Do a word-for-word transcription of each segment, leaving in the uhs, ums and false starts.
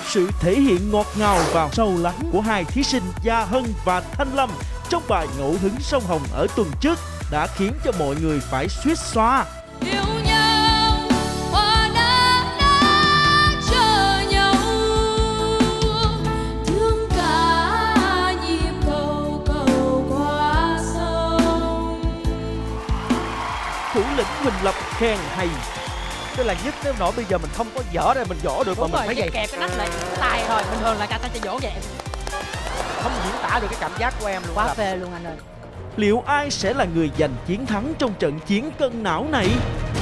sự thể hiện ngọt ngào và sâu lắng của hai thí sinh Gia Hân và Thanh Lâm trong bài Ngẫu Hứng Sông Hồng ở tuần trước đã khiến cho mọi người phải suýt xoa. Yêu nhau, hoa đã đã chờ nhau, thương cả nhịp cầu cầu qua sông. Thủ lĩnh Huỳnh Lập khen hay. Tức là nhất tới nỗi bây giờ mình không có dở ra mình dỗ được. Đúng mà rồi, mình phải vậy, kẹp cái nách lại tay thôi, bình thường là người ta sẽ dỗ vậy. không diễn tả được cái cảm giác của em luôn. Quá Lập. phê luôn anh ơi. Liệu ai sẽ là người giành chiến thắng trong trận chiến cân não này?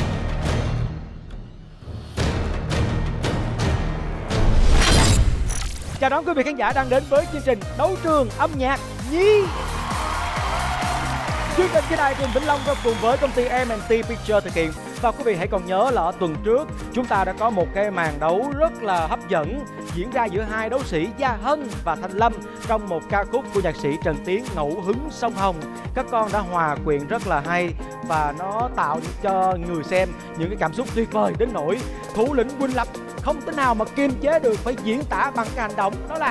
Chào đón quý vị khán giả đang đến với chương trình Đấu trường âm nhạc Nhi. Chương trình trên đài truyền Vĩnh Long cùng với công ty em and tê Picture thực hiện. Và quý vị hãy còn nhớ là ở tuần trước chúng ta đã có một cái màn đấu rất là hấp dẫn diễn ra giữa hai đấu sĩ Gia Hân và Thanh Lâm trong một ca khúc của nhạc sĩ Trần Tiến, Ngẫu Hứng Sông Hồng. Các con đã hòa quyện rất là hay và nó tạo cho người xem những cái cảm xúc tuyệt vời đến nỗi thủ lĩnh Huỳnh Lập không thể nào mà kiềm chế được, phải diễn tả bằng cái hành động đó là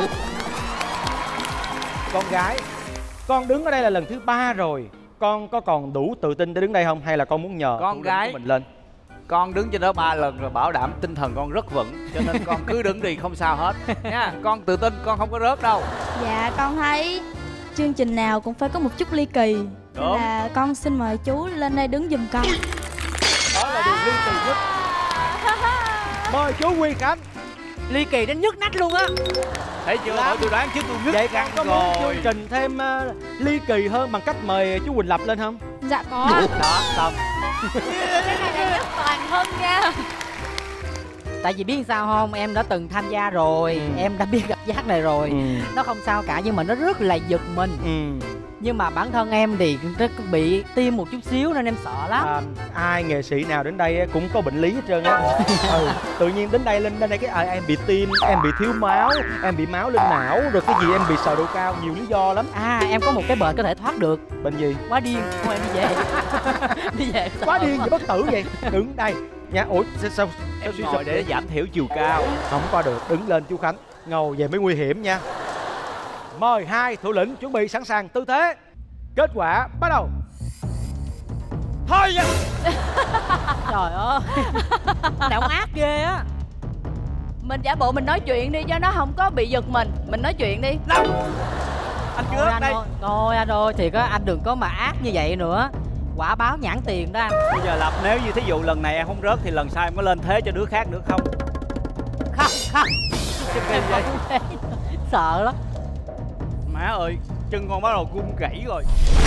con gái. Con đứng ở đây là lần thứ ba rồi, con có còn đủ tự tin để đứng đây không, hay là con muốn nhờ con gái của mình lên? Con đứng trên đó ba lần rồi, bảo đảm tinh thần con rất vững, cho nên con cứ đứng đi không sao hết nha. Con tự tin, con không có rớt đâu. Dạ con thấy chương trình nào cũng phải có một chút ly kỳ. Nên Đúng. là con xin mời chú lên đây đứng giùm con. Đó là điều ly kỳ nhất. Mời chú Huy Khánh. Ly kỳ đến nhức nách luôn á. Thấy chưa, hỏi tôi đoán chứ tôi nhất Vậy căng con có muốn rồi. chương trình thêm uh, ly kỳ hơn bằng cách mời chú Huỳnh Lập lên không? Dạ có. Đó, xong. Cái này là nhất toàn hơn nha. Tại vì biết sao không, em đã từng tham gia rồi, Ừ. em đã biết gặp giác này rồi. Ừ. Nó không sao cả, nhưng mà nó rất là giật mình. Ừ. Nhưng mà bản thân em thì rất bị tim một chút xíu nên em sợ lắm. À, ai nghệ sĩ nào đến đây cũng có bệnh lý hết trơn á. Ừ, tự nhiên đến đây lên đến đây cái à, em bị tim, em bị thiếu máu, em bị máu lên não, rồi cái gì em bị sờ độ cao, nhiều lý do lắm. À, em có một cái bệnh có thể thoát được. Bệnh gì? Quá điên, thôi em đi về. Đi về. Quá điên vậy, bất tử vậy. Đứng đây nha. Ủa sao sao, Em sao ngồi để giảm thiểu chiều cao. không qua được, đứng lên chú Khánh, ngồi về mới nguy hiểm nha. Mời hai thủ lĩnh chuẩn bị sẵn sàng tư thế. Kết quả bắt đầu. Thôi nha. Trời ơi. Này ông ác ghê á. Mình giả bộ mình nói chuyện đi cho nó không có bị giật mình. Mình nói chuyện đi. Anh chưa Thôi rớt anh đây. ơi, thôi anh ơi, thiệt á, anh đừng có mà ác như vậy nữa. Quả báo nhãn tiền đó anh. Bây giờ Lập, nếu như thí dụ lần này em không rớt thì lần sau em có lên thế cho đứa khác nữa không? Không, không. Em vậy. Sợ lắm. Má ơi, chân con bắt đầu run rẩy rồi.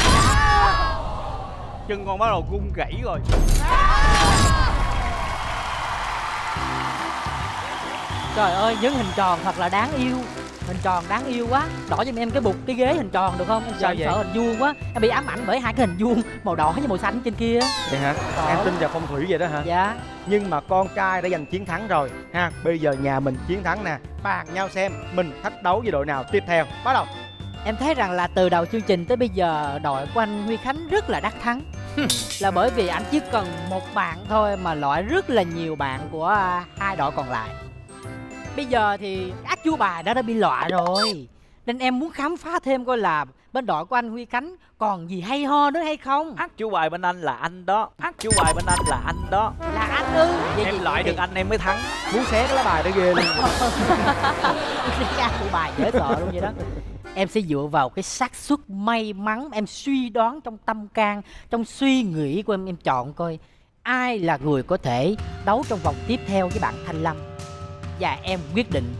Chân con bắt đầu run rẩy rồi. Trời ơi, những hình tròn thật là đáng yêu. Hình tròn đáng yêu quá. Đỏ cho em cái bục cái ghế hình tròn được không? Em sợ, Sao em vậy? sợ hình vuông quá. Em bị ám ảnh bởi hai cái hình vuông màu đỏ với màu xanh trên kia. Vậy hả? Ờ. Em tin vào phong thủy vậy đó hả? Dạ. Nhưng mà con trai đã giành chiến thắng rồi ha. Bây giờ nhà mình chiến thắng nè, bàn nhau xem mình thách đấu với đội nào tiếp theo. Bắt đầu. Em thấy rằng là từ đầu chương trình tới bây giờ đội của anh Huy Khánh rất là đắc thắng. Là bởi vì anh chỉ cần một bạn thôi mà loại rất là nhiều bạn của à, hai đội còn lại. Bây giờ thì ác chú bài đã đã bị loại rồi. Nên em muốn khám phá thêm coi là bên đội của anh Huy Khánh còn gì hay ho nữa hay không. Ác chú bài bên anh là anh đó. Ác chú bài bên anh là anh đó. Là anh ư? Vậy Em gì loại vậy? được anh em mới thắng. Muốn xé cái lá bài đó ghê luôn. Ác chú bài dễ sợ luôn vậy đó. Em sẽ dựa vào cái xác suất may mắn, em suy đoán trong tâm can, trong suy nghĩ của em, em chọn coi ai là người có thể đấu trong vòng tiếp theo với bạn Thanh Lâm. Và em quyết định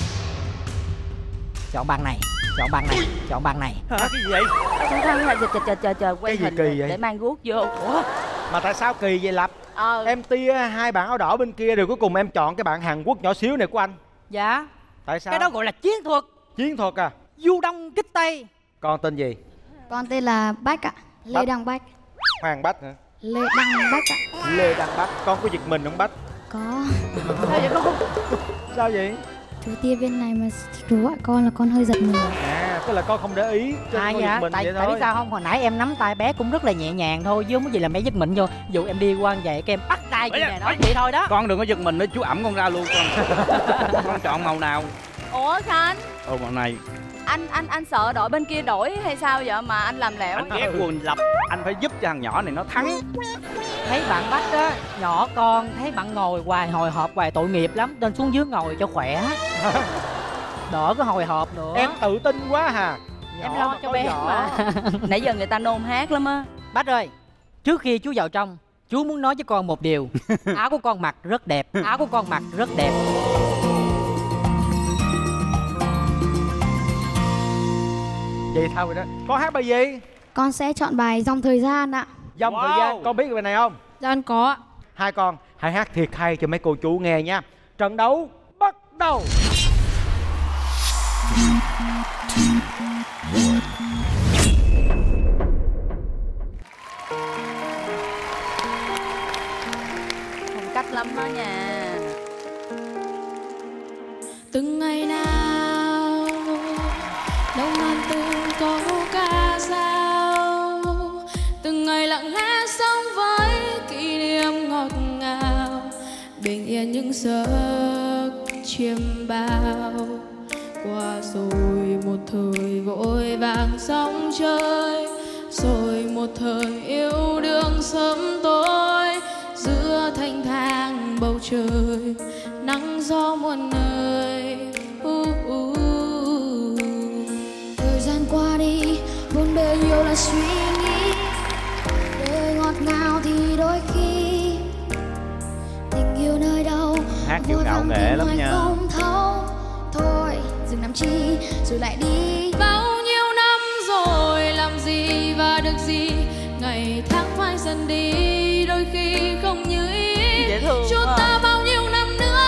chọn bạn này, chọn bạn này, chọn bạn này. Hả? Cái gì vậy? Chú Thăng là chờ chờ chờ chờ quay Cái gì hình kỳ vậy? để mang guốc vô. Ủa? Mà tại sao kỳ vậy Lập? Ờ. Em tia hai bạn áo đỏ bên kia rồi cuối cùng em chọn cái bạn Hàn Quốc nhỏ xíu này của anh. Dạ. Tại sao? Cái đó gọi là chiến thuật. Chiến thuật à? Du đông kích tây. Con tên gì? Con tên là Bách ạ. Lê Bách. Đăng Bách. Hoàng Bách hả? Lê Đăng Bách ạ. Lê Đăng Bách. Con có giật mình không Bách? Có. Sao vậy con? Sao vậy? Chú tia bên này mà chú gọi con là con hơi giật mình. À, tức là con không để ý cho Ai con vậy giật hả? mình Tại vậy tại thôi. biết sao không? Hồi nãy em nắm tay bé cũng rất là nhẹ nhàng thôi, chứ không có gì làm bé giật mình vô. Dù em đi qua vậy cái em bắt tay chị nè, đó vậy thôi đó. Con đừng có giật mình nữa, chú ẩm con ra luôn con. Con chọn màu nào? Ủa Khanh, Ồ, màu này. anh anh anh sợ đội bên kia đổi hay sao vậy mà anh làm lẹo? Anh ghét quần lập, anh phải giúp cho thằng nhỏ này nó thắng. Thấy bạn Bách á, nhỏ con, thấy bạn ngồi hoài hồi hộp hoài tội nghiệp lắm, nên xuống dưới ngồi cho khỏe. Đỡ có hồi hộp nữa. Em tự tin quá hà. Em Nhỏ lo mà cho có bé vỏ. mà. Nãy giờ người ta nôn hát lắm á. Bách ơi, trước khi chú vào trong, chú muốn nói với con một điều. Áo của con mặc rất đẹp, áo của con mặc rất đẹp. Vậy sao vậy đó? Con hát bài gì? Con sẽ chọn bài Dòng Thời Gian ạ. Dòng Wow. thời gian. Con biết bài này không? Dạ con có ạ. Hai con hãy hát thiệt hay cho mấy cô chú nghe nha. Trận đấu bắt đầu. Phong cách lắm đó nha. Từng ngày nào đông ngàn từng câu ca dao, từng ngày lặng lẽ sống với kỷ niệm ngọt ngào, bình yên những giấc chiêm bao. Qua rồi một thời vội vàng sóng chơi, rồi một thời yêu đương sớm tối, giữa thanh thang bầu trời nắng gió muôn nơi. uh, uh. Thời gian qua đi buồn bề nhiều là suy nghĩ, đời ngọt ngào thì đôi khi tình yêu nơi đâu Hát kiểu vội ngạo vàng nghệ tìm lắm hoài nha. không thấu. Thôi dừng làm chi rồi lại đi. Bao nhiêu năm rồi làm gì và được gì, ngày tháng phai dần đi, đôi khi không như ý. Dễ thương Chúng quá. ta bao nhiêu năm nữa,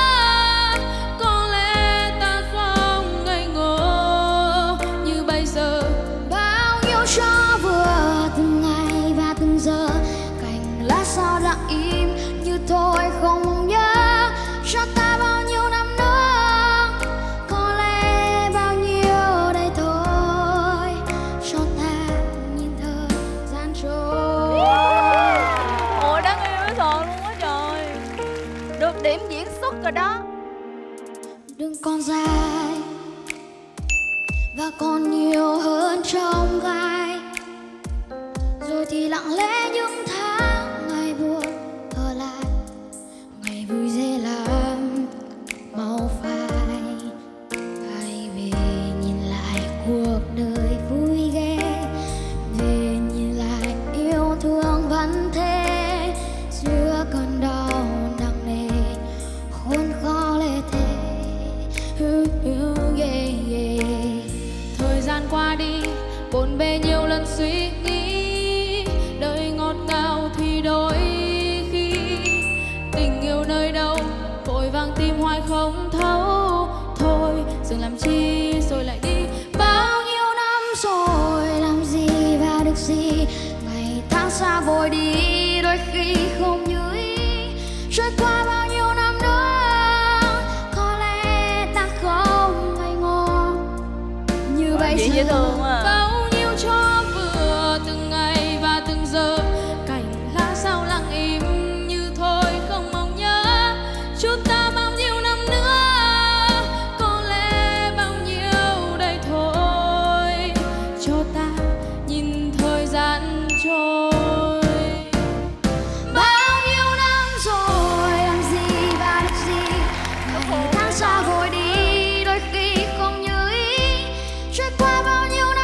có lẽ ta không ngây ngô như bây giờ. Bao nhiêu cho vừa từng ngày và từng giờ, cành lá sao lặng im như thôi không nhớ. Cho ta bao nhiêu năm nữa, có lẽ bao nhiêu đây thôi. Cho ta nhìn thời gian trôi. Ôi đáng yêu sợ luôn á trời. Được điểm diễn xuất rồi đó. Đừng còn dài và còn nhiều hơn trong gai, rồi thì lặng lẽ những tháng ngày buồn ở lại, ngày vui dễ làm màu phai. Hãy về nhìn lại cuộc đời vui ghê, về nhìn lại yêu thương vẫn thế, giữa cơn đau nặng nề khốn khó lê thế. Uh, uh, yeah, yeah. Thời gian qua đi bộn bề nhiều lần suy nghĩ, đời ngọt ngào thì đôi khi tình yêu nơi đâu vội vàng tìm hoài không thấu. Thôi dừng làm chi rồi lại đi. Bao nhiêu năm rồi làm gì và được gì, ngày tháng xa vội đi, đôi khi không như ý. Trôi qua bao nhiêu năm nữa, có lẽ ta không ngây ngô như bây Diễn dễ giờ. thương quá à. Bao nhiêu cho vừa từng ngày và từng giờ, cành lá sao lặng im như thôi không mong nhớ. Chúng ta bao nhiêu năm nữa, có lẽ bao nhiêu đây thôi. Cho ta nhìn thời gian trôi. Bao nhiêu năm rồi làm gì và được gì, ngày tháng xa vội đi, đôi khi không như ý. Trôi qua bao nhiêu năm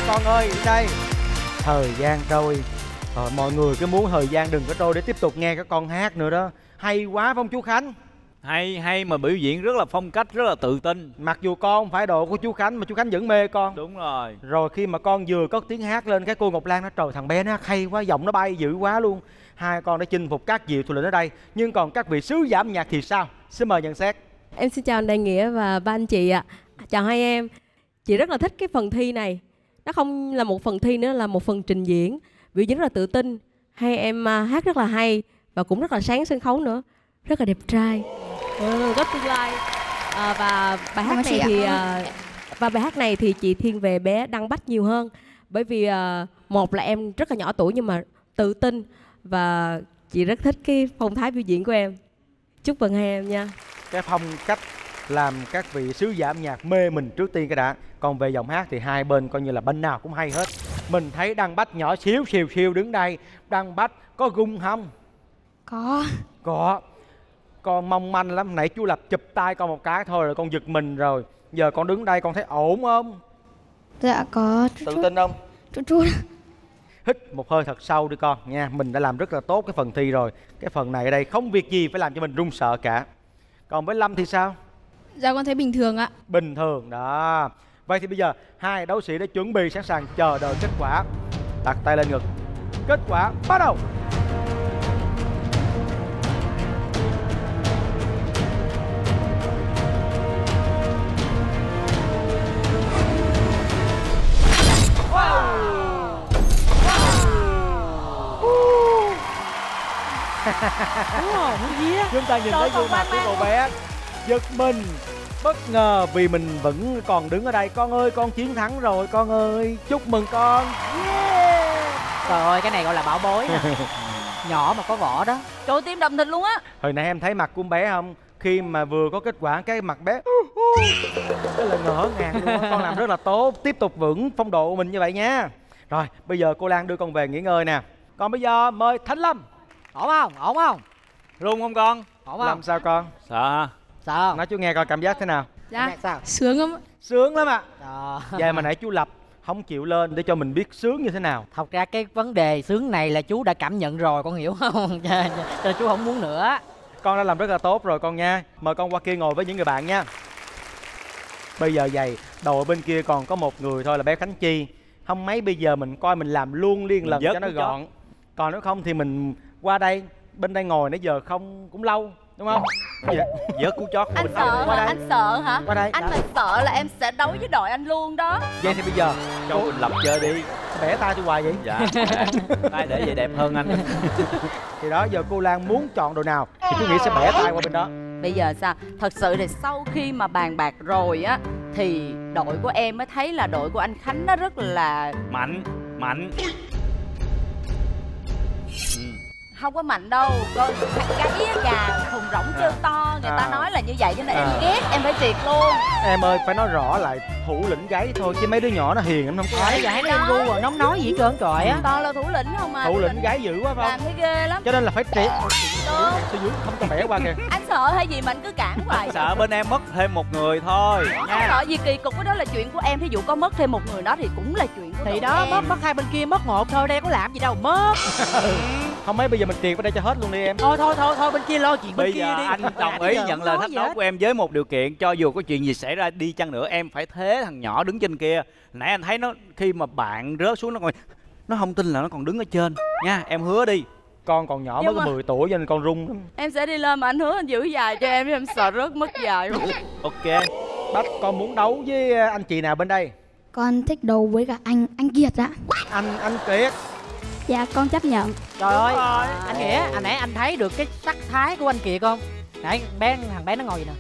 con ơi, đây. Thời gian trôi. Rồi mọi người cứ muốn thời gian đừng có trôi để tiếp tục nghe các con hát nữa đó. Hay quá phong chú Khánh. Hay hay mà biểu diễn rất là phong cách, rất là tự tin. Mặc dù con không phải độ của chú Khánh mà chú Khánh vẫn mê con. Đúng rồi. Rồi khi mà con vừa cất tiếng hát lên, cái cô Ngọc Lan nói trời thằng bé nó hát hay quá, giọng nó bay dữ quá luôn. Hai con đã chinh phục các vị thủ lĩnh ở đây. Nhưng còn các vị sứ giả âm nhạc thì sao? Xin mời nhận xét. Em xin chào anh Đại Nghĩa và ba anh chị ạ. Chào hai em. Chị rất là thích cái phần thi này. Nó không là một phần thi nữa, là một phần trình diễn. Biểu diễn rất là tự tin. Hai em uh, hát rất là hay và cũng rất là sáng sân khấu nữa. Rất là đẹp trai. Ừ, rất tương lai. À, và bài hát này thì uh, và bài hát này thì chị thiên về bé Đăng Bách nhiều hơn. Bởi vì uh, một là em rất là nhỏ tuổi nhưng mà tự tin và chị rất thích cái phong thái biểu diễn của em. Chúc mừng hai em nha. Cái phong cách làm các vị sứ giả âm nhạc mê mình trước tiên cái đã. Còn về giọng hát thì hai bên coi như là bên nào cũng hay hết. Mình thấy Đăng Bách nhỏ xíu xìu xìu đứng đây. Đăng Bách có gung không? Có. Có. Con mong manh lắm. Nãy chú Lập chụp tay con một cái thôi rồi con giật mình rồi. Giờ con đứng đây con thấy ổn không? Dạ có. Tự tin không? Chút chút. Hít một hơi thật sâu đi con nha. Mình đã làm rất là tốt cái phần thi rồi. Cái phần này ở đây không việc gì phải làm cho mình run sợ cả. Còn với Lâm thì sao? Dạ con thấy bình thường ạ. Bình thường đó. Vậy thì bây giờ hai đấu sĩ đã chuẩn bị sẵn sàng chờ đợi kết quả. Đặt tay lên ngực. Kết quả bắt đầu. Chúng ta nhìn thấy gương mặt của cậu bé giật mình, bất ngờ vì mình vẫn còn đứng ở đây. Con ơi, con chiến thắng rồi con ơi, chúc mừng con. Yeah. Trời ơi, cái này gọi là bảo bối nè. Nhỏ mà có vỏ đó. Trời, tim đập thịt luôn á. Hồi nãy em thấy mặt của con bé không? Khi mà vừa có kết quả cái mặt bé cái là ngỡ ngàng luôn á. Con làm rất là tốt, tiếp tục vững phong độ của mình như vậy nha. Rồi, bây giờ cô Lan đưa con về nghỉ ngơi nè. Còn bây giờ mời Thanh Lâm. Ổn không? Ổn không? Run không con? Ổn không? Làm sao con? Sợ hả? Sợ không? Nói chú nghe coi cảm giác thế nào. Dạ. Sao? Sướng lắm. Sướng lắm ạ. À. Vậy mà nãy chú Lập không chịu lên để cho mình biết sướng như thế nào. Thật ra cái vấn đề sướng này là chú đã cảm nhận rồi, con hiểu không? Cho chú không muốn nữa. Con đã làm rất là tốt rồi con nha. Mời con qua kia ngồi với những người bạn nha. Bây giờ vậy, đội bên kia còn có một người thôi là bé Khánh Chi. Không mấy bây giờ mình coi mình làm luôn liên lần cho nó gọn. Chó. Còn nếu không thì mình qua đây, bên đây ngồi nãy giờ không cũng lâu, đúng không? Dạ. Vớt cú chót. Anh sợ hả? Đây. Anh sợ hả? Qua đây. Anh mà sợ là em sẽ đấu với đội anh luôn đó. Vậy thì bây giờ cho mình Lập chơi đi. Bẻ tay tôi hoài vậy? Dạ. Tay để vậy đẹp hơn anh. Thì đó, giờ cô Lan muốn chọn đội nào thì tôi nghĩ sẽ bẻ tay qua bên đó. Bây giờ sao? Thật sự thì sau khi mà bàn bạc rồi á thì đội của em mới thấy là đội của anh Khánh nó rất là mạnh, mạnh. Không có mạnh đâu, con gáy gà thùng rỗng chân to, người ta à. nói là như vậy cho nên à. em ghét, em phải triệt luôn. Em ơi, phải nói rõ lại thủ lĩnh gáy thôi chứ mấy đứa nhỏ nó hiền em không có gáy. Dạ, em gu rồi, nóng nói gì trơn trời á. Toàn là thủ lĩnh không à. Thủ lĩnh gáy dữ quá phải không? Làm thấy ghê lắm. Cho nên là phải triệt. Đúng. Tôi dưới không cho bẻ qua kìa. Anh sợ hay gì mà anh cứ cản hoài? Sợ bên em mất thêm một người thôi. Không sợ gì kỳ cục, cái đó là chuyện của em. Thí dụ có mất thêm một người đó thì cũng là chuyện của thì đó em. mất mất hai bên kia mất một thôi, đây có làm gì đâu mất. Không mấy bây giờ mình triệt vào đây cho hết luôn đi em. Thôi thôi thôi thôi bên kia lo chuyện bên bây kia giờ đi. Anh đồng ý nhận lời thách đấu của em với một điều kiện, cho dù có chuyện gì xảy ra đi chăng nữa em phải thế thằng nhỏ đứng trên kia. Nãy anh thấy nó khi mà bạn rớt xuống nó còn nó không tin là nó còn đứng ở trên nha, em hứa đi. Con còn nhỏ mới có mười tuổi cho nên con run lắm. Em sẽ đi lên mà anh hứa anh giữ dài cho em, em sợ rớt mất dài. Ok. Bách, con muốn đấu với anh chị nào bên đây? Con thích đấu với cả anh anh Kiệt ạ. Anh anh Kiệt. Dạ con chấp nhận. Trời ơi, anh Nghĩa, anh nãy anh thấy được cái sắc thái của anh Kiệt không? Nãy bé thằng bé nó ngồi gì nè.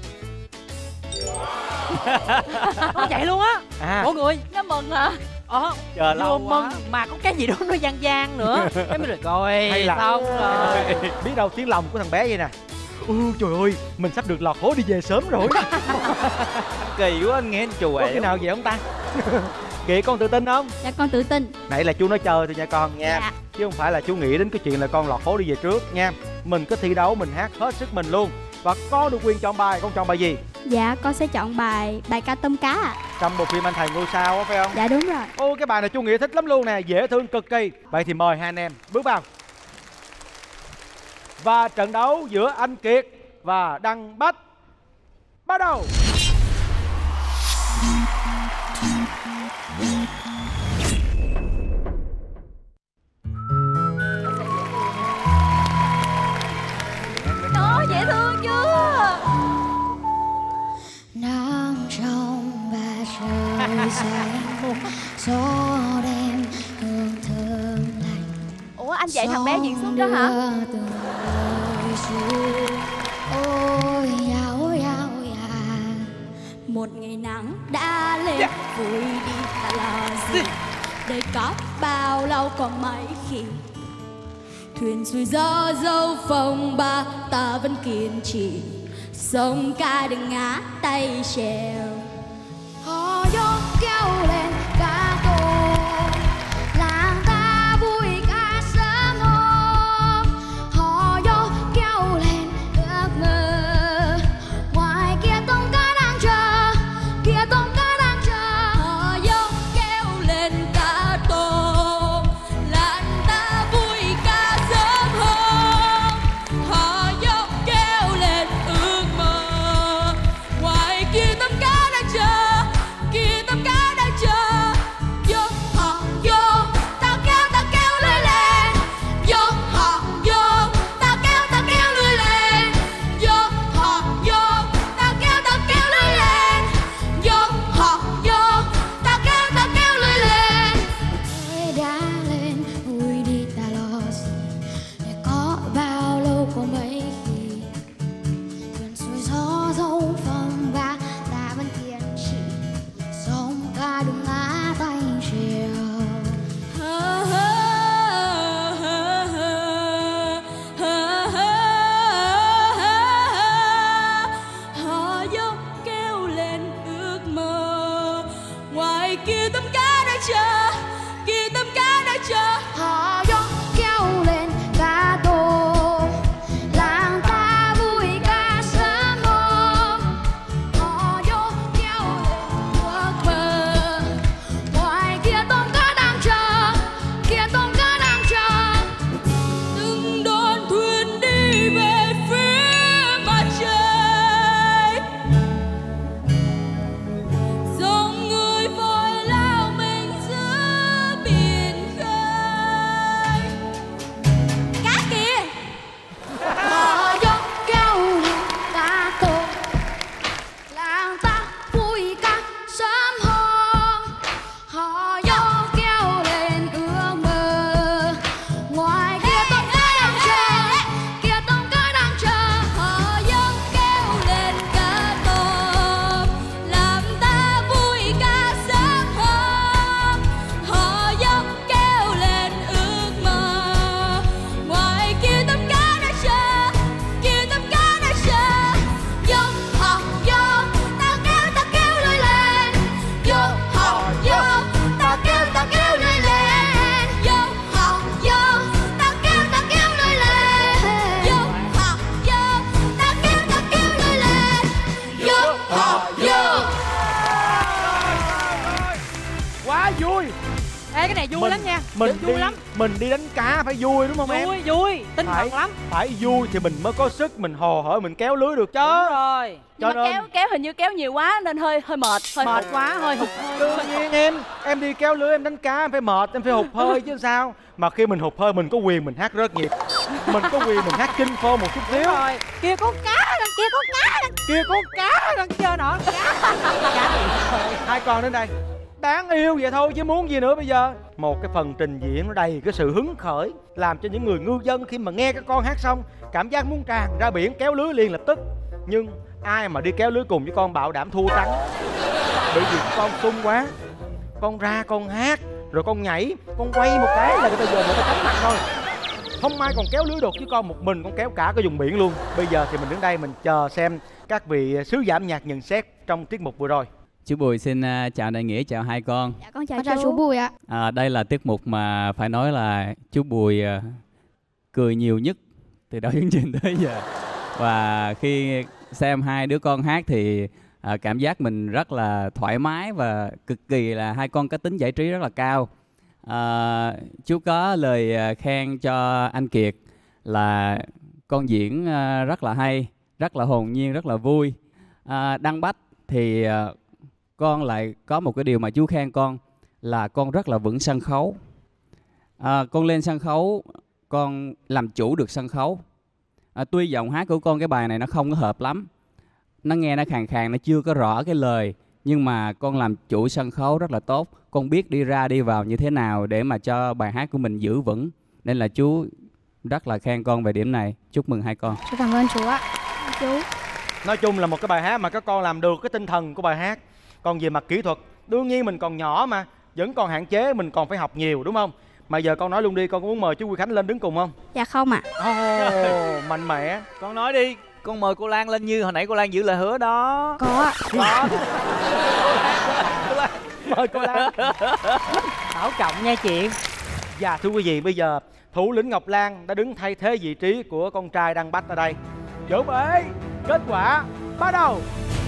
Nó chạy luôn á. À. Mọi người. Nó mừng hả? Ờ. Chờ lâu mừng quá. mà có cái gì đó nó gian gian nữa. Cái mới được rồi. Hay là xong rồi. Biết đâu tiếng lòng của thằng bé vậy nè. Ừ trời ơi, mình sắp được lọt hố đi về sớm rồi. Kỳ quá anh Nghĩa, anh chùa. Có khi nào vậy không ta? Kiệt, con tự tin không? Dạ con tự tin. Nãy là chú nói chơi thôi nha con nha. Dạ. Chứ không phải là chú nghĩ đến cái chuyện là con lọt hố đi về trước nha. Mình cứ thi đấu, mình hát hết sức mình luôn. Và con được quyền chọn bài, con chọn bài gì? Dạ con sẽ chọn bài bài ca tôm cá ạ. Trong bộ phim Anh Thầy Ngôi Sao á phải không? Dạ đúng rồi. Ô cái bài này chú Nghĩa thích lắm luôn nè, dễ thương cực kỳ. Vậy thì mời hai anh em bước vào. Và trận đấu giữa anh Kiệt và Đăng Bách bắt đầu. Đó, dễ thương chưa? Nắng trong và trời xanh, gió đêm hương thơm lành. Ủa anh dạy thằng bé diễn xuất đó hả? Ôi da, ôi da, ôi da. Một ngày nắng đã lên, vui đi ta lo gì. Đời có bao lâu còn mấy khi thuyền xuôi gió dâu phong ba, ta vẫn kiên trì sông ca đừng ngã tay trèo. Họ dốc kéo lên cá tô, làng ta vui ca sớm hôm. Họ dốc kéo lên ước mơ, ngoài kia tôm cá đang chờ, kia tôm cá đang chờ. Họ dốc kéo lên cá tôm, làng ta vui ca sớm hôm. Họ dốc kéo lên ước mơ, ngoài kia tôm cá đang chờ, kia tôm cá đang chờ. Vô họ vô, ta kéo ta kéo lưới lên. Vô họ vô, ta kéo ta kéo lưới lên. Vô họ vô, ta kéo ta kéo lưới lên. Vô họ vô, ta kéo ta kéo lưới lên. Ơi đã lên vui đi ta lo gì, để có bao lâu có mấy khi thuyền xuôi gió dâu phong ba, ta vẫn kiên trì sông ca đừng ngã tay trèo. Họ dốc kéo lên ước mơ, ngoài kia tấm cá đã chờ, kia tấm cá đã chờ. Họ dốc kéo lên cá tô, làng ta vui ca sớm hôm. Họ dốc kéo lên ước mơ, ngoài kia tôm cá đang chờ, kia tôm cá đang chờ. Từng đoàn thuyền đi về phía mặt trời, dòng người vội lao mình giữa biển khơi. Cá kìa! Họ dốc kéo lên cá tô, làng ta vui ca sớm hôm. Họ dốc kéo lên ước mơ, ngoài kia tôm cá đang chờ, kia tôm cá đang chờ. Họ dốc kéo lên cá tôm, làm ta vui ca sớm hôm. Họ dốc kéo lên ước mơ, ngoài kia tấm cá đã chờ, kia tấm cá đã chờ. Vô họ vô, ta kéo ta kéo lưới lên. Vô họ vô, ta kéo ta kéo lưới lên. Vô họ vô, Ta kéo ta kéo lưới lên. vô họ vô, Ta kéo ta kéo lưới lên. Vô họ vô. Quá vui. Ê cái này vui Mình- lắm nha. Mình vui đi lắm. mình đi đánh cá phải vui đúng không em? Vui vui, tinh Phải. thần lắm. Phải vui thì mình mới có sức mình hò hởi mình kéo lưới được chứ. Đúng rồi. Cho Nhưng mà nên kéo kéo hình như kéo nhiều quá nên hơi hơi mệt, hơi Mệt hụt. quá, hơi hụt hơi. đương nhiên em em đi kéo lưới em đánh cá em phải mệt em phải hụt hơi chứ sao. Mà khi mình hụt hơi mình có quyền mình hát rớt nhịp, mình có quyền mình hát kinh phô một chút xíu. Đúng rồi. Kia có cá đằng kia có cá đằng Kia có cá đằng chơi nọ. Cá. Cá gì? hai con đến đây. Đáng yêu vậy thôi chứ muốn gì nữa bây giờ. Một cái phần trình diễn nó đầy cái sự hứng khởi, làm cho những người ngư dân khi mà nghe các con hát xong cảm giác muốn tràn ra biển kéo lưới liền lập tức. Nhưng ai mà đi kéo lưới cùng với con bảo đảm thua trắng. Bởi vì con sung quá, con ra con hát rồi con nhảy, con quay một cái là người ta giờ người ta cắm mặt thôi. Không ai còn kéo lưới được chứ con một mình con kéo cả cái vùng biển luôn. Bây giờ thì mình đứng đây mình chờ xem các vị sứ giả âm nhạc nhận xét trong tiết mục vừa rồi. Chú Bùi xin uh, chào đại Nghĩa, chào hai con. Dạ con chào Con chào chú. chú Bùi ạ. À, đây là tiết mục mà phải nói là chú Bùi uh, cười nhiều nhất từ đầu chương trình tới giờ. Và khi xem hai đứa con hát thì à, cảm giác mình rất là thoải mái và cực kỳ là hai con có tính giải trí rất là cao. À, chú có lời khen cho anh Kiệt là con diễn à, rất là hay, rất là hồn nhiên, rất là vui. À, Đăng Bách thì à, con lại có một cái điều mà chú khen con là con rất là vững sân khấu. À, con lên sân khấu, con làm chủ được sân khấu. À, tuy giọng hát của con cái bài này nó không có hợp lắm, nó nghe nó khàn khàn, nó chưa có rõ cái lời, nhưng mà con làm chủ sân khấu rất là tốt. Con biết đi ra đi vào như thế nào để mà cho bài hát của mình giữ vững. Nên là chú rất là khen con về điểm này. Chúc mừng hai con. Chú cảm ơn chú ạ. Chú. Nói chung là một cái bài hát mà các con làm được cái tinh thần của bài hát. Còn về mặt kỹ thuật, đương nhiên mình còn nhỏ mà, vẫn còn hạn chế, mình còn phải học nhiều đúng không? Mà giờ con nói luôn đi, con có muốn mời chú Quy Khánh lên đứng cùng không? Dạ không ạ. Ồ, mạnh mẽ. Con nói đi, con mời cô Lan lên như hồi nãy cô Lan giữ lời hứa đó. Có ạ. Có. Mời cô Lan. Bảo trọng nha chị. Dạ thưa quý vị, bây giờ thủ lĩnh Ngọc Lan đã đứng thay thế vị trí của con trai Đăng Bách ở đây. Chuẩn bị, kết quả bắt đầu.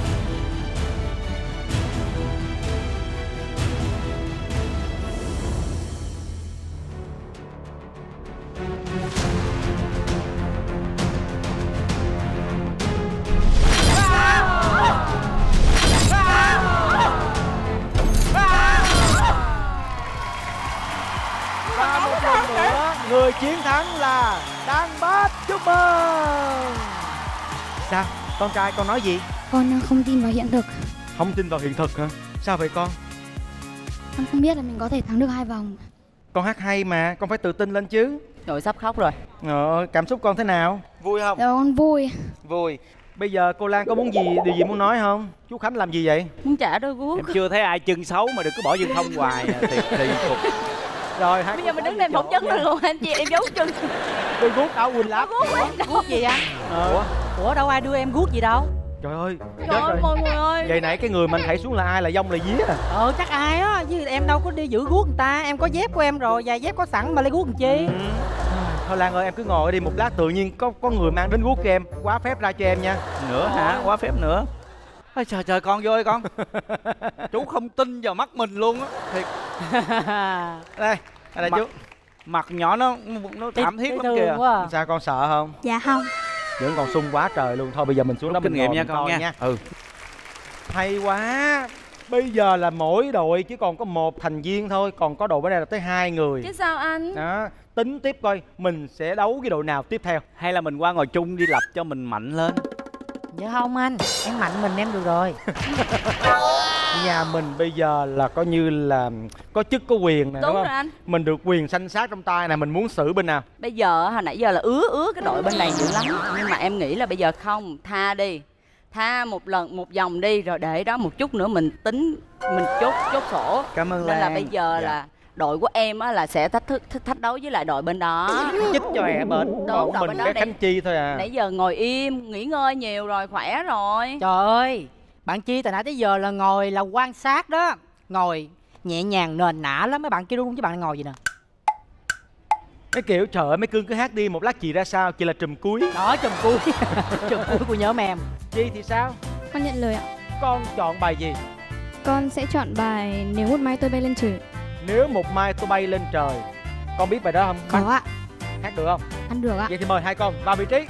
Và một lần nữa, người chiến thắng là Đăng Bách. Chúc mừng. Sao, con trai con nói gì? Con không tin vào hiện thực. Không tin vào hiện thực hả? Sao vậy con? Con không biết là mình có thể thắng được hai vòng. Con hát hay mà, con phải tự tin lên chứ. Rồi sắp khóc rồi. Ờ, cảm xúc con thế nào? Vui không? Dạ con vui. Vui. Bây giờ cô Lan có muốn gì, điều gì muốn nói không? Chú Khánh làm gì vậy? Muốn trả đôi guốc. Em chưa thấy ai chân xấu mà đừng có bỏ chân không hoài à. Thiệt kỳ cục. Rồi hai Bây giờ mình đứng đây phỏng vấn được luôn anh chị, em giấu chân. Tôi guốc áo quỳnh lắm. Guốc gì anh? Ờ. Ủa? Ủa đâu ai đưa em guốc gì đâu. Trời ơi, Trời chết ơi rồi. mọi người ơi. Vậy nãy cái người mình thảy xuống là ai, là dông là día à? Ờ chắc ai á, chứ em đâu có đi giữ guốc người ta. Em có dép của em rồi, giày dép có sẵn mà lấy guốc làm chi. Ừ. Thôi Lan ơi, em cứ ngồi đi, một lát tự nhiên có có người mang đến guốc cho em, quá phép ra cho em nha. Nữa hả? Quá phép nữa. Ôi trời trời, con vô đi con. Chú không tin vào mắt mình luôn á. Thiệt. Đây, đây là chú. Mặt nhỏ nó nó thảm thiết lắm kìa. À. Sao con sợ không? Dạ không. Vẫn còn sung quá trời luôn. Thôi bây giờ mình xuống đó Kinh mình nghiệm ngồi nha mình con coi nha. nha. Ừ. Hay quá. Bây giờ là mỗi đội chỉ còn có một thành viên thôi, còn có đội bên đây là tới hai người. Chứ sao anh? Đó, tính tiếp coi mình sẽ đấu cái đội nào tiếp theo. Hay là mình qua ngồi chung đi lập cho mình mạnh lên. Dạ không anh, em mạnh mình em được rồi. Nhà mình bây giờ là coi như là có chức có quyền nè, Đúng đúng không? rồi anh. Mình được quyền sanh sát trong tay nè, mình muốn xử bên nào? Bây giờ hồi nãy giờ là ứa ứa cái đội bên này dữ lắm. Nhưng mà em nghĩ là bây giờ không, tha đi. Tha một lần một vòng đi, rồi để đó một chút nữa mình tính, mình chốt chốt sổ. Cảm ơn Nên là Lan. bây giờ Dạ. là đội của em á là sẽ thách thức thách, thách đấu với lại đội bên đó. Chích cho ẻ bển. Đúng, Còn đội mình bên đó cái để- Khánh Chi thôi à. Nãy giờ ngồi im, nghỉ ngơi nhiều rồi, khỏe rồi. Trời ơi, bạn Chi từ nãy tới giờ là ngồi là quan sát đó. Ngồi nhẹ nhàng nền nã lắm, mấy bạn kia luôn chứ bạn ngồi gì nè. Cái kiểu trời ơi mấy cưng cứ hát đi, một lát chị ra sao, chị là trùm cuối. Đó chùm cuối. Chùm cuối của nhóm em. Chi thì sao? Con nhận lời ạ. Con chọn bài gì? Con sẽ chọn bài Nếu một mai tôi bay lên trời. Nếu một mai tôi bay lên trời. Con biết bài đó không? Có ạ. Hát được không? Ăn được ạ. Vậy thì mời hai con vào vị trí.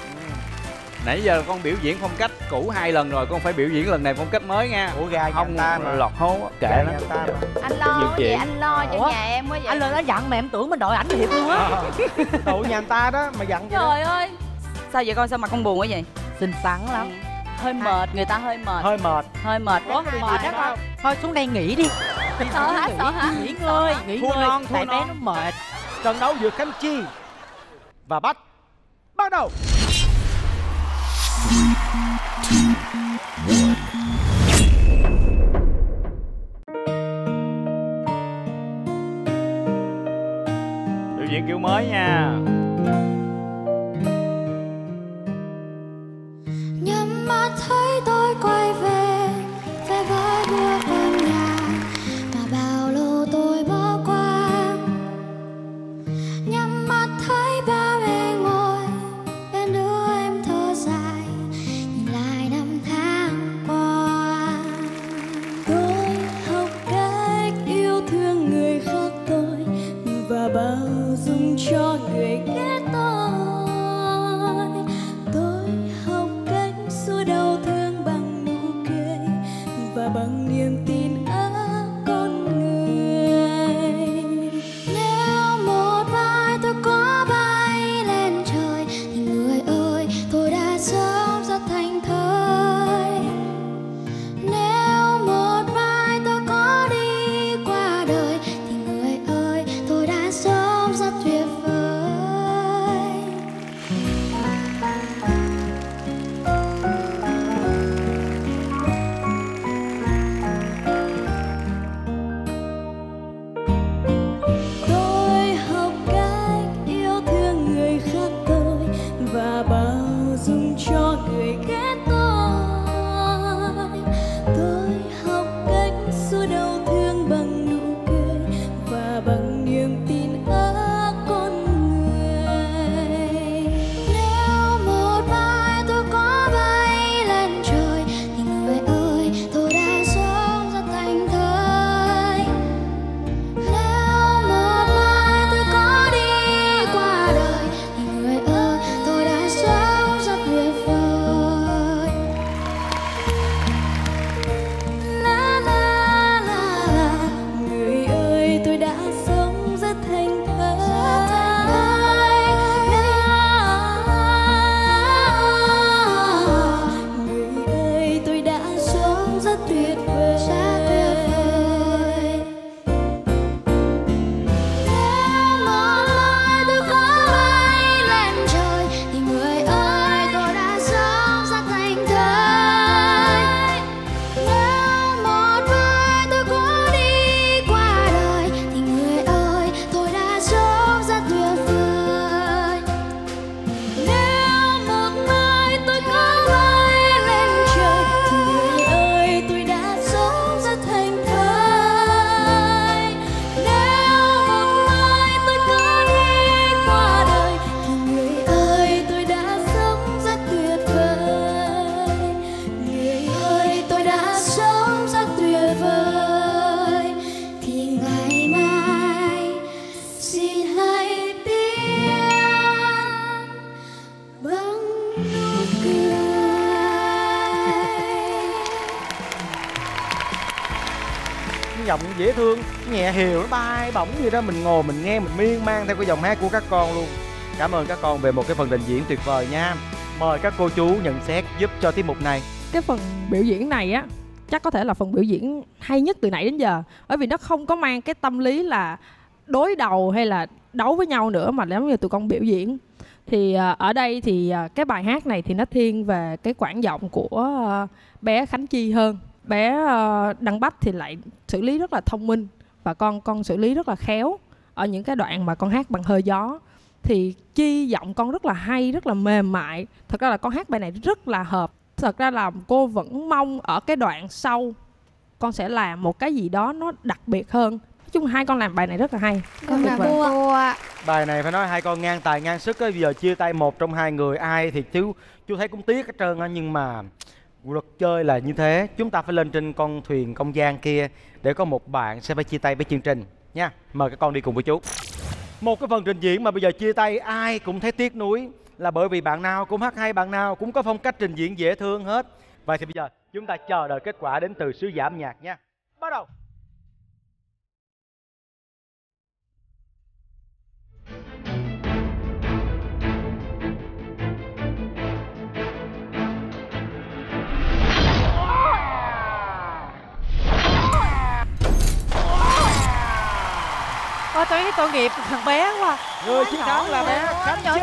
Nãy giờ con biểu diễn phong cách cũ hai lần rồi, con phải biểu diễn lần này phong cách mới nha. Ủa gà Không nhà ta mà. lọt hố kệ Gà nó. nhà ta mà. Anh lo Nhiều cái gì, chuyện. anh lo cho Ủa? nhà em quá vậy. Anh lên đó dặn mà em tưởng mình đội ảnh thiệt luôn á. À, tụi nhà người ta đó mà dặn vậy đó. Trời ơi. Sao vậy con, sao mặt con buồn quá vậy? Xinh xắn lắm. Hơi mệt, người ta hơi mệt. Hơi mệt. Hơi mệt. Ủa, mệt đó con. Thôi xuống đây nghỉ đi. Sợ hả, sợ hả? Nghỉ ngơi, nghỉ Thua ngơi. non, thua Tại bé non. nó mệt. Trận đấu giữa Khánh Chi và Bách bắt đầu. Biểu diễn kiểu mới nha. Nhắm mắt thấy tôi quay về, về với đứa con nhà mà bao lâu tôi bỏ qua. Nhắm mắt thấy ba mẹ ngồi bên đứa em thở dài, nhìn nụ cười. Cái giọng dễ thương, nhẹ hiều, nó bay bổng gì đó, mình ngồi mình nghe mình miên man theo cái dòng hát của các con luôn. Cảm ơn các con về một cái phần trình diễn tuyệt vời nha. Mời các cô chú nhận xét giúp cho tiết mục này. Cái phần biểu diễn này á chắc có thể là phần biểu diễn hay nhất từ nãy đến giờ, bởi vì nó không có mang cái tâm lý là đối đầu hay là đấu với nhau nữa, mà giống như tụi con biểu diễn. Thì uh, ở đây thì uh, cái bài hát này thì nó thiên về cái quãng giọng của uh, bé Khánh Chi hơn. Bé uh, Đăng Bách thì lại xử lý rất là thông minh, và con con xử lý rất là khéo ở những cái đoạn mà con hát bằng hơi gió. Thì Chi giọng con rất là hay, rất là mềm mại. Thật ra là con hát bài này rất là hợp. Thật ra là cô vẫn mong ở cái đoạn sau con sẽ làm một cái gì đó nó đặc biệt hơn. Nói chung hai con làm bài này rất là hay. Con là cô ạ. Bài này phải nói hai con ngang tài ngang sức á. Bây giờ chia tay một trong hai người ai thì chú chú thấy cũng tiếc hết trơn á. Nhưng mà luật chơi là như thế. Chúng ta phải lên trên con thuyền công gian kia để có một bạn sẽ phải chia tay với chương trình nha. Mời các con đi cùng với chú. Một cái phần trình diễn mà bây giờ chia tay ai cũng thấy tiếc nuối, là bởi vì bạn nào cũng hát hay, bạn nào cũng có phong cách trình diễn dễ thương hết. Vậy thì bây giờ chúng ta chờ đợi kết quả đến từ sứ giả âm nhạc nha. Bắt đầu. Ôi tôi thấy tội nghiệp thằng bé quá. Người chiến thắng là bé Khánh Chi.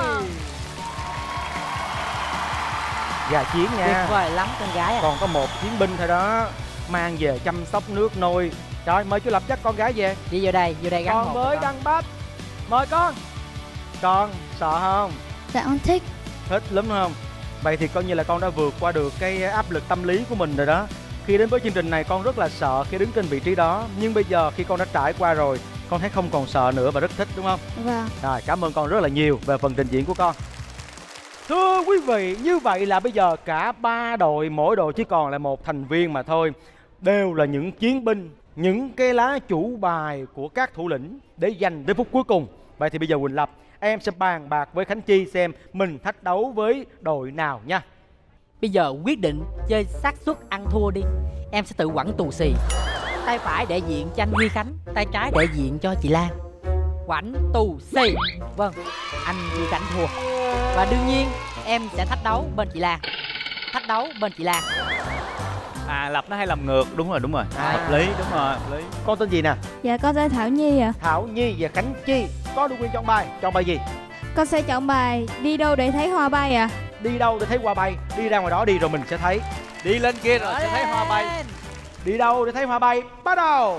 Gà chiến nha. Tuyệt vời lắm con gái à. Còn có một chiến binh thôi đó, mang về chăm sóc nước nôi. Rồi mời chú Lập dắt con gái về. Đi vô đây, vô đây gắn Còn một với Đăng Bách. Mời con. Con sợ không? Dạ con thích. Thích lắm không? Vậy thì coi như là con đã vượt qua được cái áp lực tâm lý của mình rồi đó. Khi đến với chương trình này con rất là sợ khi đứng trên vị trí đó. Nhưng bây giờ khi con đã trải qua rồi, con thấy không còn sợ nữa và rất thích đúng không? Vâng. Rồi cảm ơn con rất là nhiều về phần trình diễn của con. Thưa quý vị, như vậy là bây giờ cả ba đội, mỗi đội chỉ còn lại một thành viên mà thôi. Đều là những chiến binh, những cái lá chủ bài của các thủ lĩnh để giành đến phút cuối cùng. Vậy thì bây giờ Quỳnh Lập, em sẽ bàn bạc với Khánh Chi xem mình thách đấu với đội nào nha. Bây giờ quyết định chơi xác suất ăn thua đi. Em sẽ tự quẳng tù xì. Tay phải đại diện cho anh Huy Khánh, tay trái đại diện cho chị Lan. Quẳng tù xì. Vâng, anh Huy Khánh thua. Và đương nhiên em sẽ thách đấu bên chị Lan. Thách đấu bên chị Lan. À, Lập nó hay làm ngược. Đúng rồi, đúng rồi. À. Hợp lý, đúng rồi, hợp lý. Con tên gì nè? Dạ con tên Thảo Nhi ạ. Thảo Nhi và Khánh Chi. Có được quyền chọn bài. Chọn bài gì? Con sẽ chọn bài Đi đâu để thấy hoa bay ạ. Đi đâu để thấy hoa bay? Đi ra ngoài đó đi rồi mình sẽ thấy. Đi lên kia rồi sẽ thấy hoa bay. Đi đâu để thấy hoa bay? Bắt đầu.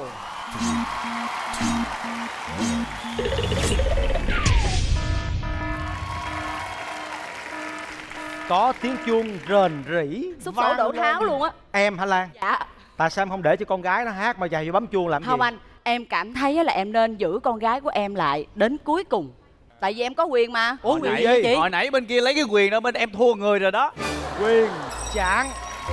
Có tiếng chuông rền rỉ Xúc xổ đổ tháo luôn á. Em hả Lan? Dạ. Tại sao em không để cho con gái nó hát mà dài vô bấm chuông làm Không gì? anh, em cảm thấy là em nên giữ con gái của em lại đến cuối cùng. Tại vì em có quyền mà. Ủa quyền gì chị? Hồi nãy bên kia lấy cái quyền đó, bên em thua người rồi đó. Quyền chặn.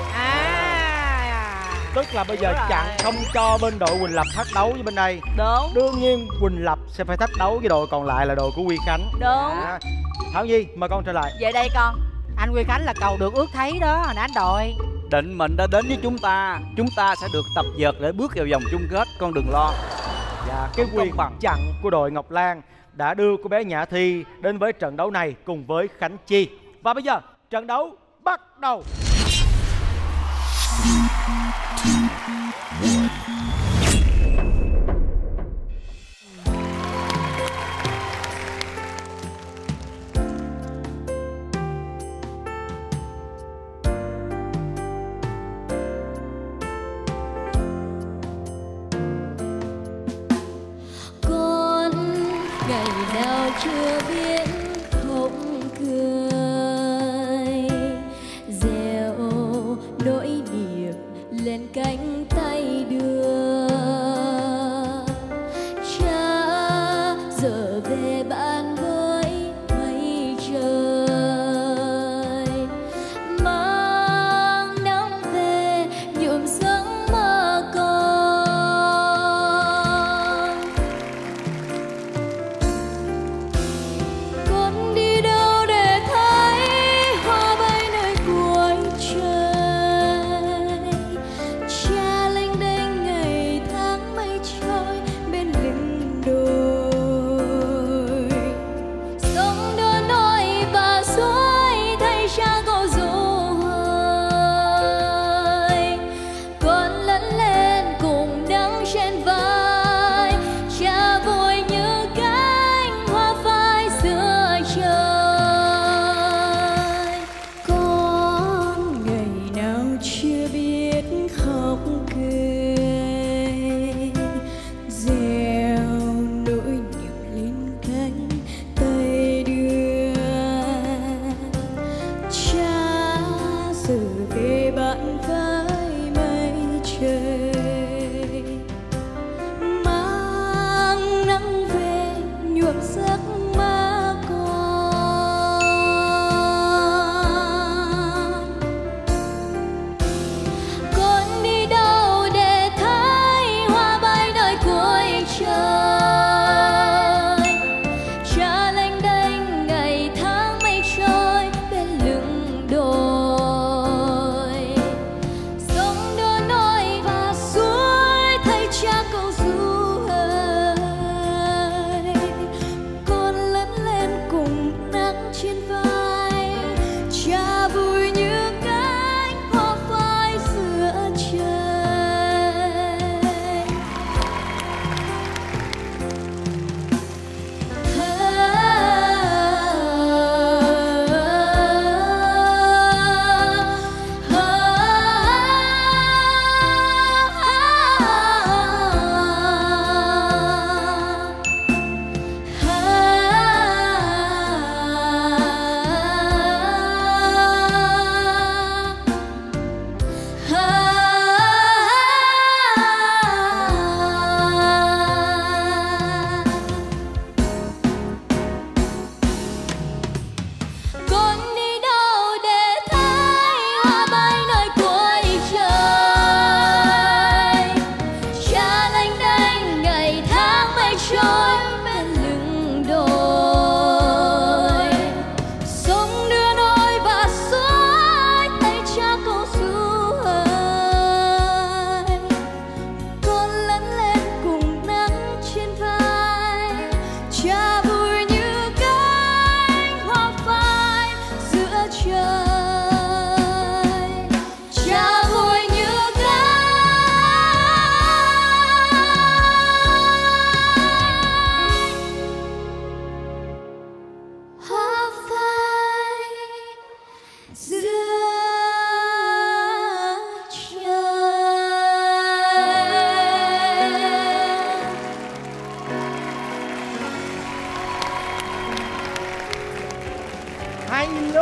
À, Tức là bây giờ chặn không cho bên đội Quỳnh Lập thách đấu với bên đây. Đúng. Đương nhiên Quỳnh Lập sẽ phải thách đấu với đội còn lại là đội của Huy Khánh. Đúng. À, Thảo Nhi mời con trở lại. Về đây con. anh Huy Khánh là cầu được ước thấy đó, hồi nãy anh đội. Định mệnh đã đến với chúng ta. Chúng ta sẽ được tập dượt để bước vào vòng chung kết. Con đừng lo. Và cái quyền bằng chặn của đội Ngọc Lan đã đưa cô bé Nhã Thi đến với trận đấu này cùng với Khánh Chi. Và bây giờ trận đấu bắt đầu. Con ngày nào chưa biết không cười, gieo nỗi niềm lên cánh tay đưa. Cha giờ về bạn với mây trời, mang nắng về nhuộm giấc mơ con.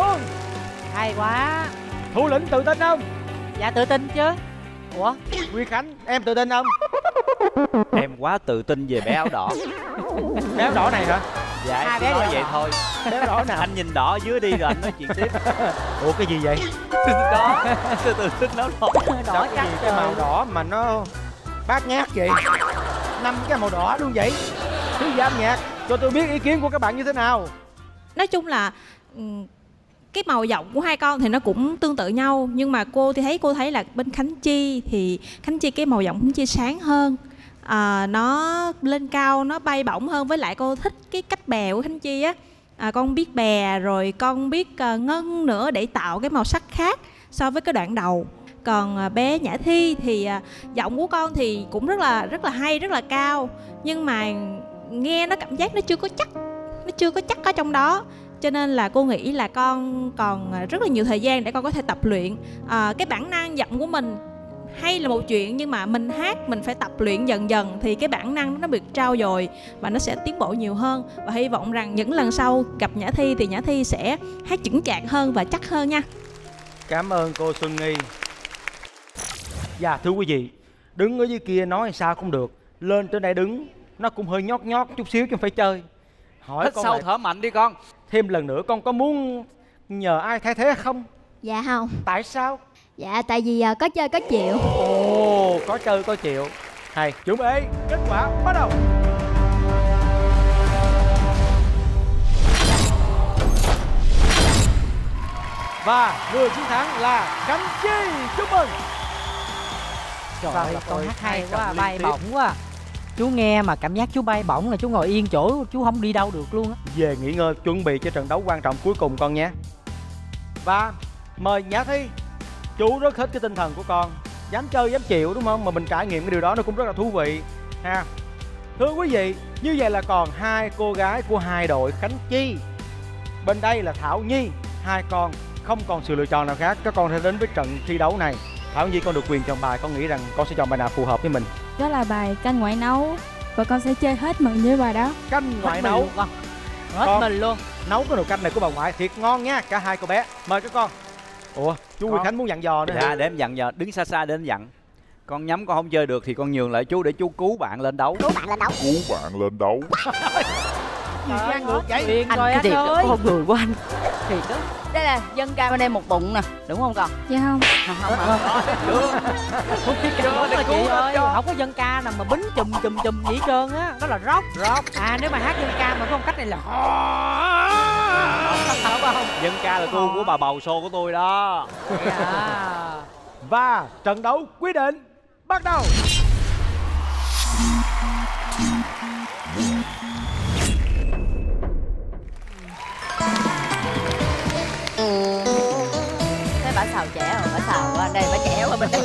luôn. Hay quá. Thủ lĩnh tự tin không? Dạ tự tin chứ. Ủa Huy Khánh, em tự tin không? Em quá tự tin về bé áo đỏ. Bé áo đỏ này hả? Dạ em À, chỉ bé nói đỏ. vậy thôi. Bé áo đỏ nào? Anh nhìn đỏ dưới đi rồi anh nói chuyện tiếp. Ủa cái gì vậy? Đó, từ từ tin áo đỏ. Sao đỏ cái trắng gì cái màu trời. đỏ mà nó bát nhát vậy? Năm cái màu đỏ luôn vậy. Thứ gì âm nhạc? Cho tôi biết ý kiến của các bạn như thế nào. Nói chung là ừm, cái màu giọng của hai con thì nó cũng tương tự nhau, nhưng mà cô thì thấy cô thấy là bên Khánh Chi thì Khánh Chi cái màu giọng Khánh Chi sáng hơn, à, nó lên cao, nó bay bổng hơn, với lại cô thích cái cách bè của Khánh Chi á. À, con biết bè rồi con biết uh, ngân nữa để tạo cái màu sắc khác so với cái đoạn đầu. Còn uh, bé Nhã Thi thì uh, giọng của con thì cũng rất là rất là hay, rất là cao, nhưng mà nghe nó cảm giác nó chưa có chắc, nó chưa có chắc ở trong đó, cho nên là cô nghĩ là con còn rất là nhiều thời gian để con có thể tập luyện. À, cái bản năng giọng của mình hay là một chuyện, nhưng mà mình hát mình phải tập luyện dần dần thì cái bản năng nó được trau dồi và nó sẽ tiến bộ nhiều hơn. Và hy vọng rằng những lần sau gặp Nhã Thi thì Nhã Thi sẽ hát chững chạc hơn và chắc hơn nha. Cảm ơn cô Xuân Nghi. Dạ thưa quý vị, đứng ở dưới kia nói sao cũng được, lên trên đây đứng nó cũng hơi nhót nhót chút xíu chứ không phải chơi. Hỏi Hít con sâu lại, thở mạnh đi con. thêm lần nữa con có muốn nhờ ai thay thế không? Dạ không. Tại sao? Dạ tại vì à, có chơi có chịu. Ồ, có chơi có chịu. Hay, chuẩn bị, kết quả bắt đầu. Và người chiến thắng là Khánh Chi. Chúc mừng. Trời Sao ơi là con tôi hát hai hay quá, cộng bay liên tiếp. bổng quá. Chú nghe mà cảm giác chú bay bổng là chú ngồi yên chỗ, chú không đi đâu được luôn á. Về nghỉ ngơi chuẩn bị cho trận đấu quan trọng cuối cùng con nhé. Và mời Nhã Thi. Chú rất thích cái tinh thần của con, dám chơi dám chịu đúng không? Mà mình trải nghiệm cái điều đó nó cũng rất là thú vị ha. Thưa quý vị, như vậy là còn hai cô gái của hai đội Khánh Chi. Bên đây là Thảo Nhi. Hai con không còn sự lựa chọn nào khác, các con sẽ đến với trận thi đấu này. Thảo Nhi, con được quyền chọn bài, con nghĩ rằng con sẽ chọn bài nào phù hợp với mình? Đó là bài canh ngoại nấu và con sẽ chơi hết mình với bài đó. Canh ngoại Hết nấu. mình luôn con. Hết Con. mình luôn. Nấu cái nồi canh này của bà ngoại thiệt ngon nha, cả hai cô bé. Mời các con. Ủa, chú Huy Con. Khánh muốn dặn dò nữa hả? Dạ để em dặn giờ, đứng xa xa để em dặn. Con nhắm con không chơi được thì con nhường lại chú để chú cứu bạn lên đấu. Cứu bạn lên đấu. Cứu bạn lên đấu. Gì gan ngược vậy? Điên Anh rồi cái anh thiệt đó, ơi. con người của anh thiệt đó. Đây là dân ca bên em một bụng nè, đúng không con? Dạ không. Không không không. Không biết ca là chị ơi, không có dân ca nào mà bính chùm chùm chùm vậy hết trơn á, đó là rock. Rock. À nếu mà hát dân ca mà cái phong cách này là không không. Dân ca là gu của bà bầu xô của tôi đó. Vậy à. Và trận đấu quyết định bắt đầu. Thế bà xào trẻ rồi, bà xào qua đây, bà trẻ qua bên đây.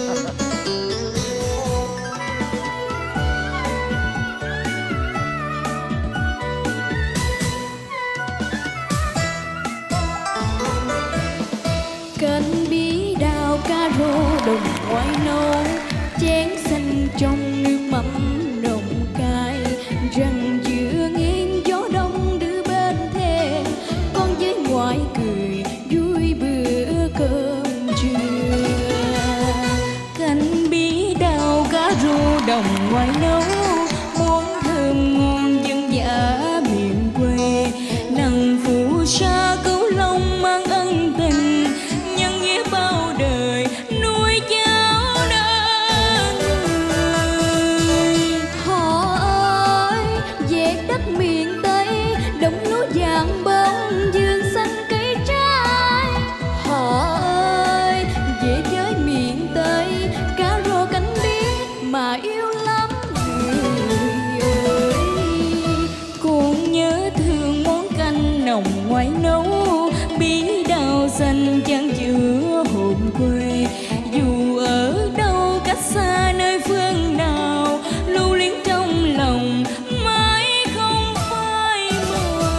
Canh bí đào cá rô đồng ngoài nấu, chén xanh trong nước mắm nồng cay, răng giữa nghiêng gió đông đưa bên thềm, con với ngoại cười vui bữa cơm trưa. Canh bí đào cá rô đồng ngoài nấu, món thơm ngon dân dã miền quê, nắng phù sa cửu long mang ân tình, nhân nghĩa bao đời nuôi cháu đơn người. Họ ơi về đất miền Tây, đồng lúa vàng bông vườn xanh cây trái. Họ ơi về với miền Tây, cá rô canh biếc mà yêu lắm người ơi. Con nhớ thương món canh nồng ngoài nấu, bí đào xanh chan giữa hồn quê. Dù ở đâu cách xa nơi phương nào, lưu luyến trong lòng mãi không phai mờ.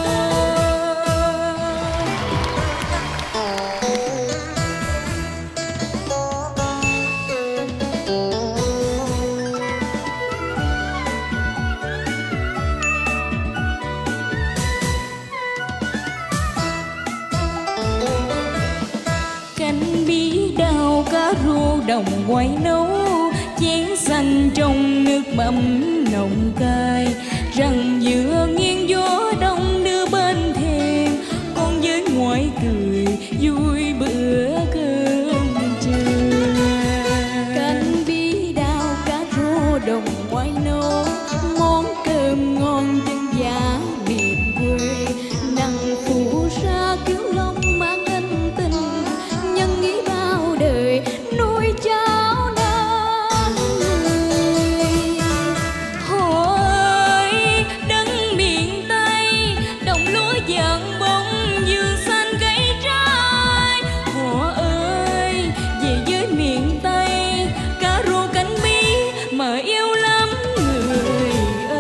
rô đồng quay nấu, chén xanh trong nước mắm nồng cay, răng dừa nghiêng gió đông đưa bên thềm, con với ngoại cười vui bữa cơm trưa. Canh bí đao cá rô đồng quay nấu, món cơm ngon dân dã miền quê, nắng phủ sa kiều long mang ân tình, nhân nghĩ bao đời nuôi cháu nên người. Hồ ơi đất miền Tây, đồng lúa vàng bông vườn xanh cây trái. Hồ ơi về với miền Tây, cá rô canh bí mà yêu lắm người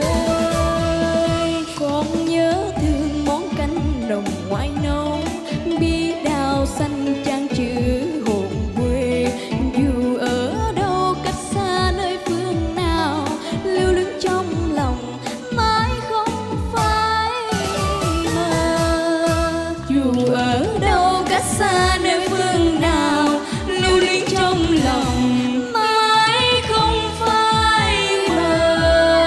ơi. Con nhớ thương món canh đồng ngoại nấu, bí đao xanh trang chữ hồn quê. Dù ở đâu cách xa nơi phương nào, lưu luyến trong lòng mãi không phai mờ. Dù ở đâu cách xa nơi phương nào, lưu luyến trong lòng mãi không phai mờ.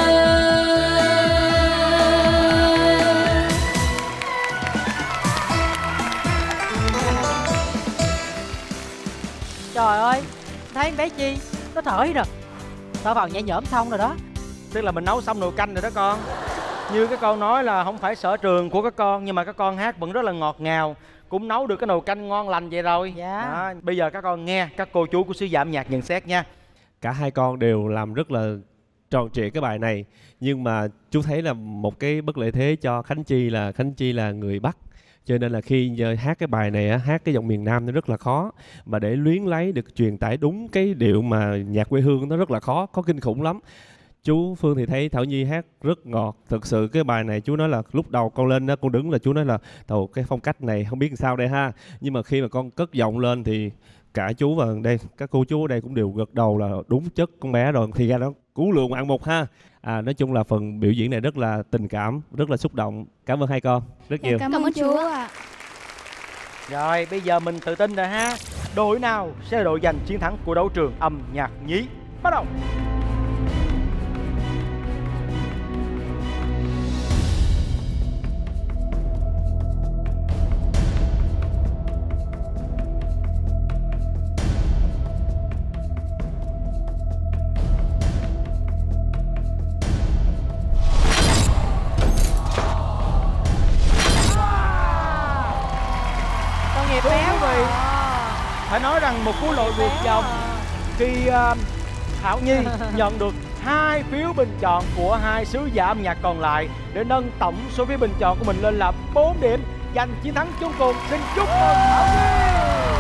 Trời ơi, thấy con bé Chi nó thở rồi, thở vào nhẹ nhõm xong rồi đó. Tức là mình nấu xong nồi canh rồi đó con. Như cái con nói là không phải sở trường của các con, nhưng mà các con hát vẫn rất là ngọt ngào, cũng nấu được cái nồi canh ngon lành vậy rồi. Dạ. Đó, bây giờ các con nghe các cô chú của xứ Giả Âm Nhạc nhận xét nha. Cả hai con đều làm rất là tròn trịa cái bài này, nhưng mà chú thấy là một cái bất lợi thế cho Khánh Chi là Khánh Chi là người Bắc, cho nên là khi giờ hát cái bài này á, hát cái giọng miền Nam nó rất là khó, mà để luyến lấy được truyền tải đúng cái điệu mà nhạc quê hương nó rất là khó, có kinh khủng lắm. Chú Phương thì thấy Thảo Nhi hát rất ngọt, thực sự cái bài này chú nói là lúc đầu con lên đó con đứng là chú nói là đầu cái phong cách này không biết làm sao đây ha, nhưng mà khi mà con cất giọng lên thì cả chú và đây các cô chú ở đây cũng đều gật đầu là đúng chất con bé rồi, thì ra nó cú lượng ngoạn mục ha. À, nói chung là phần biểu diễn này rất là tình cảm, rất là xúc động. Cảm ơn hai con rất nhiều. Cảm ơn chú ạ. Rồi bây giờ mình tự tin rồi ha. Đội nào sẽ là đội giành chiến thắng của đấu trường âm nhạc nhí? Bắt đầu. Phải nói rằng một cú lội vượt dòng khi uh, Thảo Nhi nhận được hai phiếu bình chọn của hai sứ giả âm nhạc còn lại để nâng tổng số phiếu bình chọn của mình lên là bốn điểm, giành chiến thắng chung cuộc. Xin chúc mừng Thảo Nhi.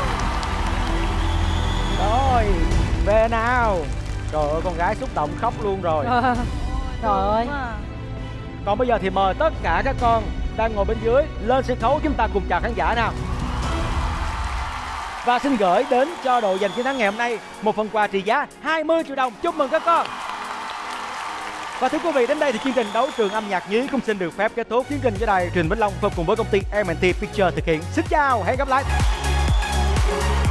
Rồi về nào. Trời ơi, con gái xúc động khóc luôn rồi. Trời ơi. Còn bây giờ thì mời tất cả các con đang ngồi bên dưới lên sân khấu, chúng ta cùng chào khán giả nào. Và xin gửi đến cho đội giành chiến thắng ngày hôm nay một phần quà trị giá hai mươi triệu đồng. Chúc mừng các con. Và thưa quý vị, đến đây thì chương trình đấu trường âm nhạc nhí cũng xin được phép kết thúc. Chương trình do đài truyền Vĩnh Long phối hợp cùng với công ty em and tê Picture thực hiện. Xin chào, hẹn gặp lại.